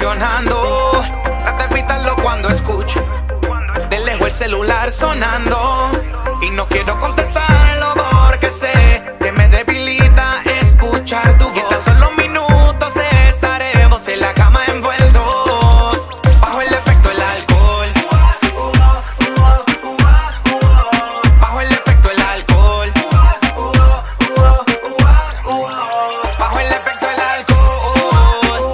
traicionando. Trata de evitarlo cuando escucho de lejos el celular sonando. Y no quiero contestarlo porque sé que me debilita escuchar tu voz. Y en tan solo minutos estaremos en la cama envueltos bajo el efecto del alcohol. Bajo el efecto del alcohol. Bajo el efecto del alcohol.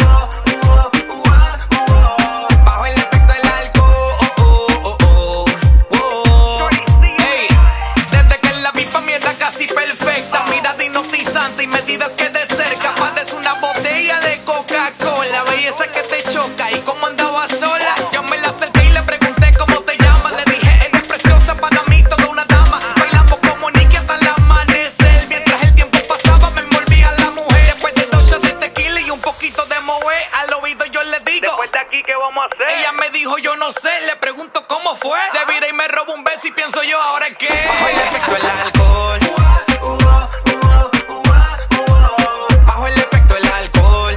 Bajo el efecto del alcohol. Ey, desde que la vi pa' mí era casi perfecta. Mirada hipnotizante y medidas que de cerca. Parece una botella de Coca-Cola. Belleza que te choca y como andaba sola. Yo me la acerqué y le pregunté cómo te llamas. Le dije, eres preciosa para mí, toda una dama. Bailamos como Nicky hasta el amanecer. Mientras el tiempo pasaba me envolvía la mujer. Después de 2 shots de tequila y un poquito de moe, al oído yo le digo, Después de aquí, ¿qué vamos a hacer? ella me dijo, yo no sé. Le pregunto cómo fue. Se vira y me roba un beso y pienso yo, ¿ahora qué? Bajo el efecto del alcohol. Bajo el efecto del alcohol.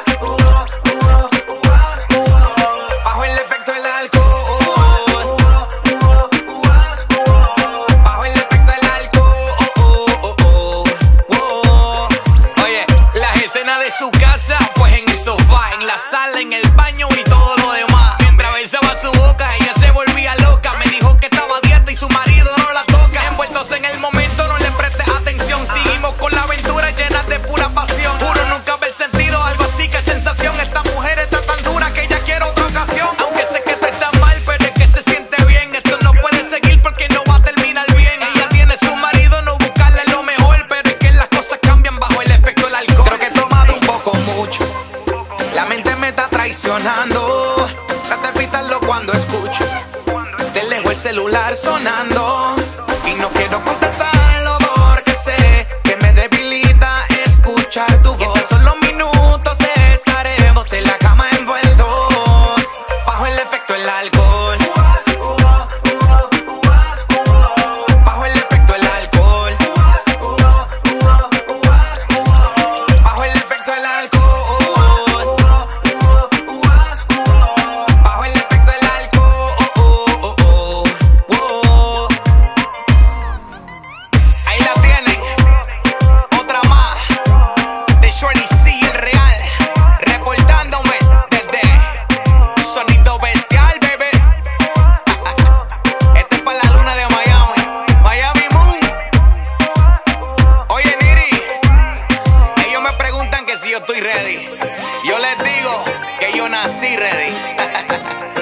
Bajo el efecto del alcohol. Bajo el efecto del alcohol. Oye, las escenas de su casa, pues en el sofá, en la sala, en el baño y todo lo demás. Mientras besaba su boca, ella se volvía loca. Me dijo que estaba a dieta y su marido no la toca. Envueltos en el momento, no le presté atención. Seguimos con la aventura llena de pura pasión. Juro nunca haber sentido algo así, que sensación. Esta mujer está tan dura que ella quiere otra ocasión. Aunque sé que esto está mal, pero es que se siente bien. Esto no puede seguir porque no va a terminar bien. Ella tiene su marido, no buscarle lo mejor, pero es que las cosas cambian bajo el efecto del alcohol. Creo que he tomado un poco mucho. La mente me está traicionando. Trata de evitarlo cuando escucho de lejos el celular sonando. Y no quiero contestarlo porque sé que me debilita escuchar tu voz. Y en tan solo minutos estaremos en la cama envueltos bajo el efecto del alcohol. Bajo el efecto del alcohol. Bajo el efecto del alcohol. Bajo el efecto del alcohol. Ahí la tienen, otra más de Shorty C, el real, reportándome desde Sonido Bestial, bebé. Este es para la luna de Miami, Miami Moon. Oye, Niri, ellos me preguntan que si yo estoy ready. Yo les digo que yo nací ready.